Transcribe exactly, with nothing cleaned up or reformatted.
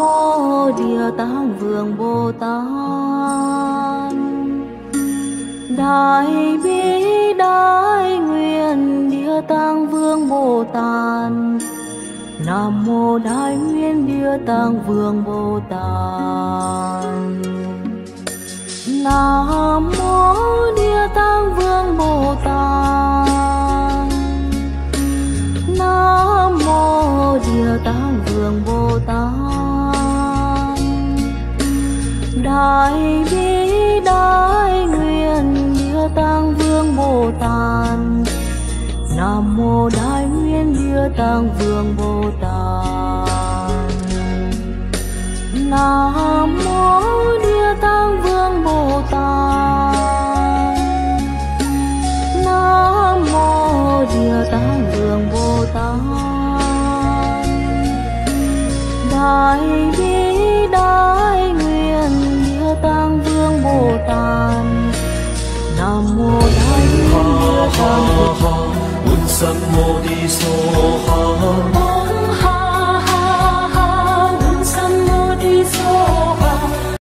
mô Địa Tạng Vương Bồ Tát. Đại bi đại nguyện Địa Tạng Vương Bồ Tát. Nam mô Đại nguyện Địa Tạng Vương Bồ Tát. Nam mô Địa Tạng Vương Bồ Tát. Nam mô Địa Tạng Vương Bồ Tát. Đại bi đại nguyện Địa Tạng Vương Bồ Tát. Nam mô Đại nguyện Địa Tạng Vương Bồ Tát. Nam mô Địa Tạng Vương Bồ Tát. Nam mô Địa Tạng Vương Bồ Tát. Đại bi đại nguyện Địa Tạng Vương Bồ Tát. Nam mô Đại nguyện Địa Tạng Vương Bồ Tát. Sam mô Di So Ha.